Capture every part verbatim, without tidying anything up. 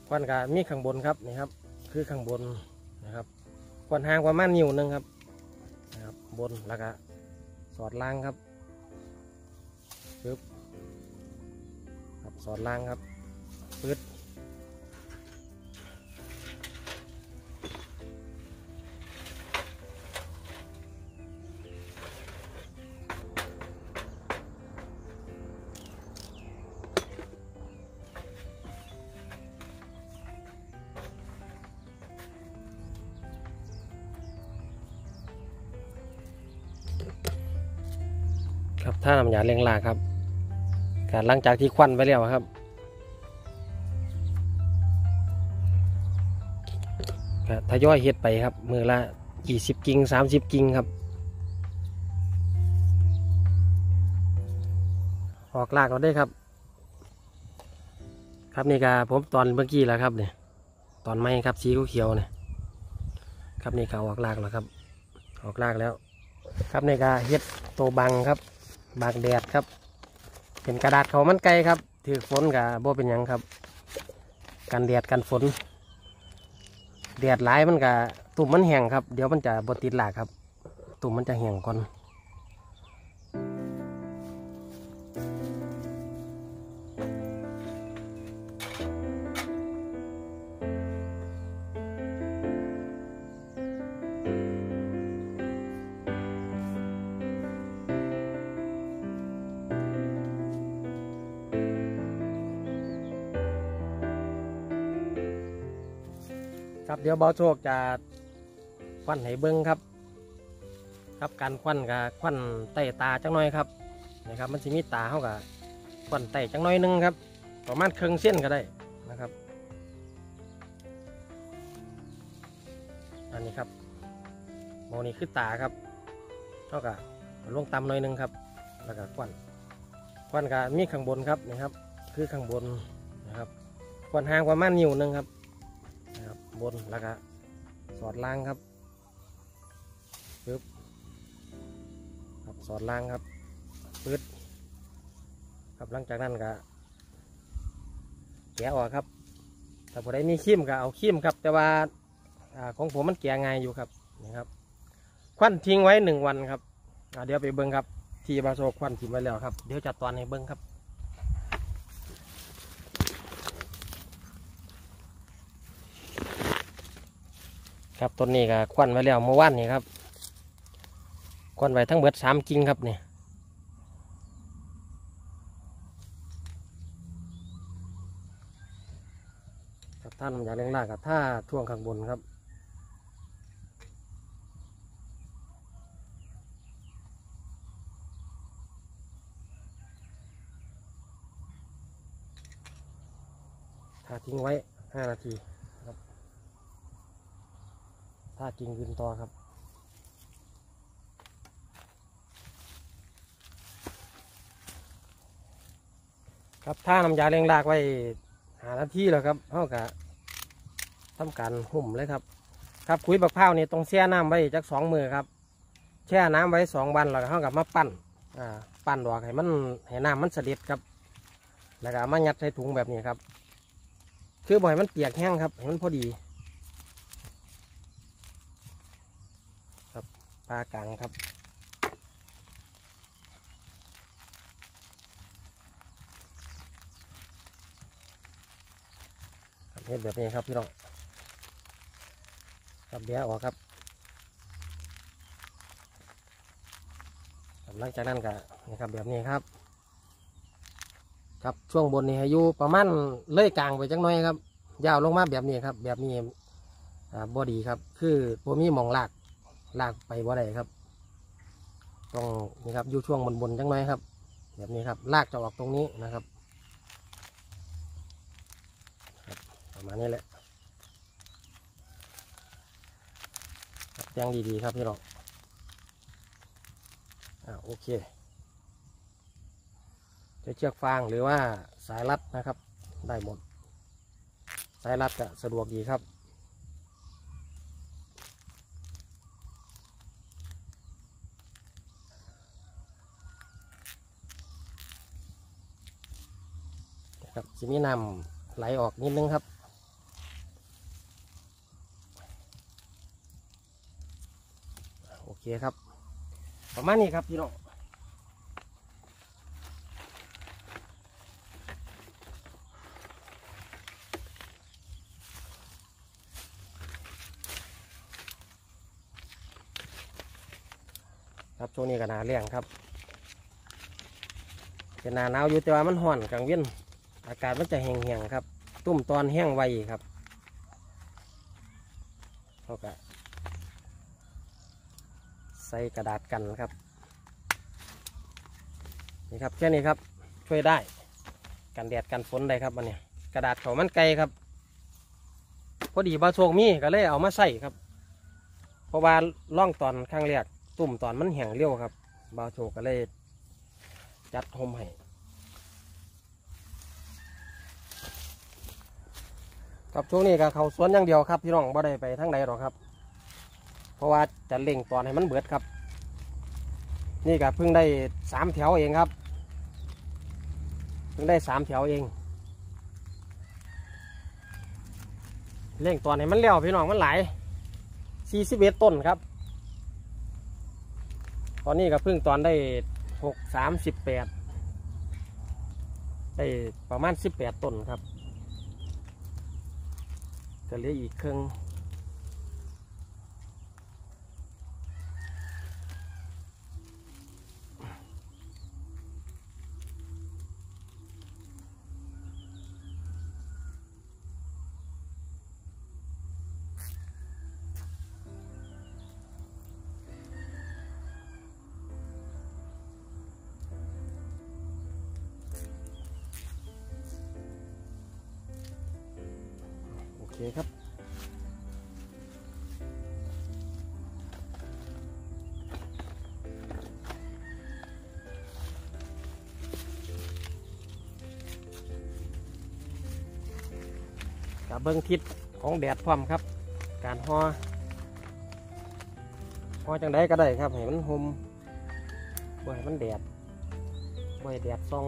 ควันกับมีข้างบนครับนี่ครับคือข้างบนนะครับควันห่างประมาณนิ้วนึงครับนะครับบนแล้วก็สอดล่างครับปึ๊บครับสอดล่างครับปึ๊ดครับถ้าน้ำยาเลี้ยงลาครับการหลังจากที่ควันไปแล้วครับทยอยเฮ็ดไปครับมือละยี่สิบกิ่งสามสิบกิ่งครับออกลากเราได้ครับครับนี่ก็ผมตอนเมื่อกี้แล้วครับเนี่ยตอนไม้ครับสีเขียวเนี่ยครับนี่ก็ออกลากแล้วครับออกลากแล้วครับนี่ก็เฮ็ดโตบังครับบางแดดครับเป็นกระดาษเขามันไกลครับถือฝนกับโบเป็นยังครับกันแดดกันฝนแดดหลายมันกับตุ่มมันแห้งครับเดี๋ยวมันจะบดติดหลากครับตุ่มมันจะแห้งก่อนครับเดี๋ยวเบาโชคจะควันให้เบิ้งครับครับการควันกับควันไต่ตาจังน้อยครับนะครับมันจะมีตาเข้ากับควันไต่จังน้อยนึงครับประมาณครึ่งเส้นก็ได้นะครับอันนี้ครับโมนี่คือตาครับเท่ากับลงต่ำน้อยนึงครับแล้วก็ควันควันกับมีข้างบนครับนี่ครับคือข้างบนนะครับควันห่างประมาณนิ้วนึงครับนะครับบนแล้วก็สอดล่างครับปึ๊บครับสอดล่างครับปึ๊ดครับหลังจากนั้นก็แกะออกครับถ้าผู้ใดมีขี้มก็เอาขี้มครับแต่ว่าของผมมันแกะง่ายอยู่ครับนี่ครับควันทิ้งไว้หนึ่งวันครับเดี๋ยวไปเบิ้งครับที่บาโซควันทิ้งไว้แล้วครับเดี๋ยวจัดตอนให้เบิ้งครับครับต้นนี้ก็ควันไว้แล้วเมื่อวานนี้ครับควันไว้ทั้งเบิดสามกิ่งครับนี่ครับท่านอยากเลี้ยงลากกับท่าท่วงข้างบนครับท่าทิ้งไว้ห้านาทีครับท่ากิ่งยืนต่อครับครับท่าน้ำยาเลี้ยงลากไว้หานาทีแล้วครับเท่ากับทำการหุ่มเลยครับครับคุยบักพร้าวนี่ต้องแช่น้ำไว้จักสองมือครับแช่น้ำไว้สองวันแล้วเท่ากับมาปั้นอ่าปั้นดอกให้มันให้น้ำมันเสด็จครับแล้วก็มายัดใส่ถุงแบบนี้ครับคือบ่อยมันเปียกแห้งครับให้มันพอดีครับปลากลางครับเฮ็ดแบบนี้ครับพี่น้องครับเดี๋ยวออกครับหลังจากนั้นก็นี่ครับแบบนี้ครับครับช่วงบนนี่ให้อยู่ประมาณเลื่อยกลางไปจังน้อยครับยาวลงมาแบบนี้ครับแบบนี้อ่าบอดีครับคือผมมีมองลากลากไปบ่ได้ครับต้องนี่ครับอยู่ช่วงบนบนจังน้อยครับแบบนี้ครับลากจะออกตรงนี้นะครับประมาณนี้แหละแจ้งดีๆครับพี่น้องอ่าโอเคจะเชือกฟางหรือว่าสายรัดนะครับได้หมดสายรัดก็สะดวกดีครับนะครับจะมีน้ำไหลออกนิดนึงครับเคครับประมาณนี้ครับพี่น้องครับช่วงนี้ก็หนาแรงครับเป็นหนาหนาวอยู่แต่ว่ามันห่อนกลางเว้นอากาศมันจะแห้งๆครับตุ่มตอนแห้งไวครับเขาก็ใส่กระดาษกันครับนี่ครับแค่นี้ครับช่วยได้กันแดดกันฝนได้ครับมันเนี่ยกระดาษเขามันไกลครับพอดีบาโชคมีก็เลยเอามาใส่ครับเพราะว่าล่องตอนข้างแรกตุ่มตอนมันแห้งเร็วครับบาโชคก็เลยจัดโฮมให้ครับช่วงนี้ก็เขาสวนอย่างเดียวครับพี่น้องบ่ได้ไปทั้งใดหรอกครับเพราะว่าจะเล่งตอนให้มันเบิดครับนี่ก็เพิ่งได้สามแถวเองครับเพิ่งได้สามแถวเองเล่งตอนให้มันเลี้ยวพี่น้องมันหลายสี่สิบเอ็ดต้นครับตอนนี้ก็เพิ่งตอนได้หกสามสิบแปดได้ประมาณสิบแปดต้นครับก็เหลืออีกครึ่งโอเคครับกับเบิ้งทิศของแดดพร้อมครับการห่อห่อจังไดก็ได้ครับให้มันห่มบ่ให้มันแดดบ่ให้แดดส่อง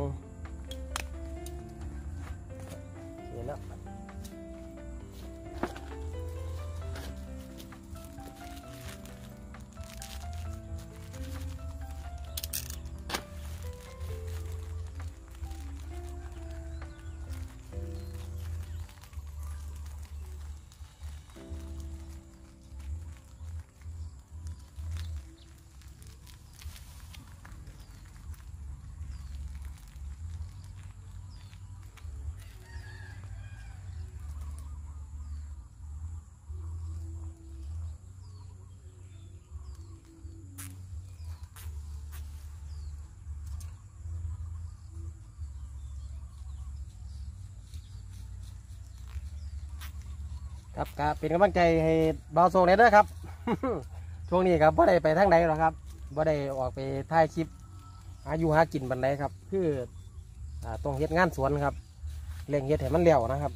เห็นแล้วครับก็เป็นกำลังใจให้บาวโซงเลยด้วยครับ ช่วงนี้ครับบ่ได้ไปทางใดหรอกครับบ่ได้ออกไปถ่ายคลิปหาอยู่หากินบันไดครับคืออ่าต้องเฮ็ดงานสวนครับเร่งเฮ็ดให้มันเร็วนะครับ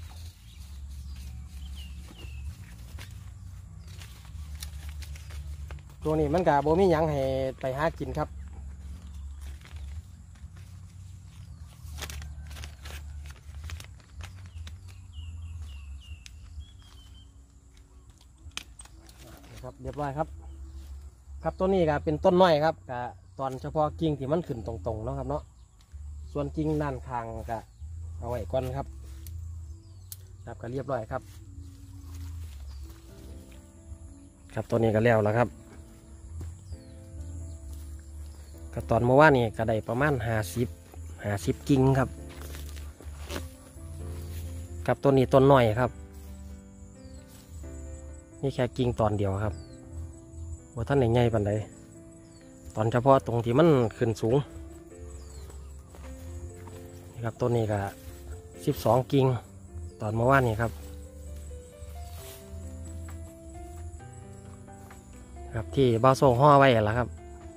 ช่วงนี้มันก็บ่มีหยังให้ไปหากินครับครับเรียบร้อยครับครับต้นนี้ก็เป็นต้นน้อยครับก็ตอนเฉพาะกิ่งที่มันขึ้นตรงๆเนาะครับเนาะส่วนกิ่งด้านข้างก็เอาไว้ก่อนครับครับก็เรียบร้อยครับครับต้นนี้ก็แล้วแล้วครับก็ตอนเมื่อวานนี้ก็ได้ประมาณห้าสิบห้าสิบกิ่งครับกับต้นนี้ต้นน้อยครับนี่แค่กิ่งตอนเดียวครับว่าท่านใหญ่ๆปานใดตอนเฉพาะตรงที่มันขึ้นสูงนี่ครับต้นนี้ก็สิบสองกิ่งตอนเมื่อวานนี้ครับครับที่บาวโซ่ห่อไว้แล้วครับ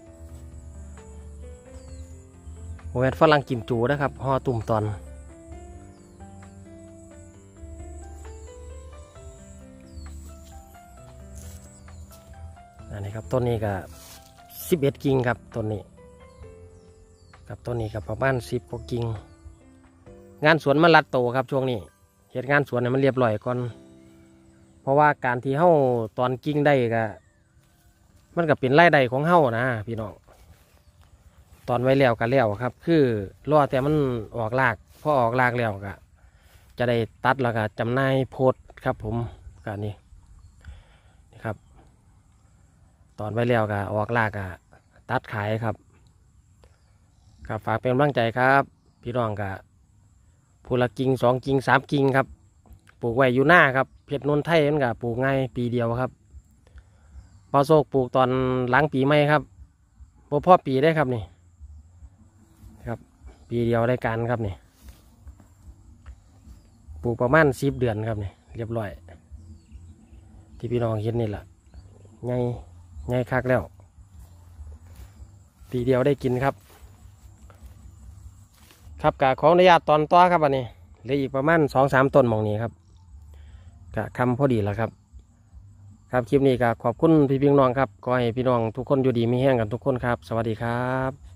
โมเมนฝรั่งกิมจูนะครับห่อตุ่มตอนอันนี้ครับต้นนี้ก็สิบเอ็ดกิ่งครับต้นนี้กับต้นนี้กับประมาณสิบกว่ากิ่งงานสวนมันรัดโตครับช่วงนี้เหตุงานสวนเนี่ยมันเรียบร้อยก่อนเพราะว่าการที่เฮ้าตอนกิ่งได้ก็มันก็เป็นรายได้ของเฮานะพี่น้องตอนไว้แล้วก็แล้วครับคือรอแต่มันออกรากพอออกรากแล้วก็จะได้ตัดแล้วก็จำหน่ายโพดครับผมการนี้นี่ครับตอนไว้แล้วก็ออกรากก็ตัดขายครับครับฝากเป็นกำลังใจครับพี่น้องก็ผู้ละกิ่งสองกิ่งสามกิ่งครับปลูกไว้อยู่หน้าครับเพชรนนทไทยนั่นก็ปลูกง่ายปีเดียวครับเปาโซกปลูกตอนหลังปีใหม่ครับพอพ่อปีได้ครับนี่ครับปีเดียวได้การครับนี่ปลูกประมาณสิบเดือนครับนี่เรียบร้อยที่พี่น้องเห็นนี่แหละง่ายง่ายคักแล้วปีเดียวได้กินครับครับกะของอนุญาตตอนต่อครับอันนี้เหลืออีกประมาณสองสามต้นมองนี้ครับกะคำพอดีแล้วครับครับคลิปนี้ก็ขอบคุณพี่พี่น้องครับขอให้พี่น้องทุกคนอยู่ดีมีแห้งกันทุกคนครับสวัสดีครับ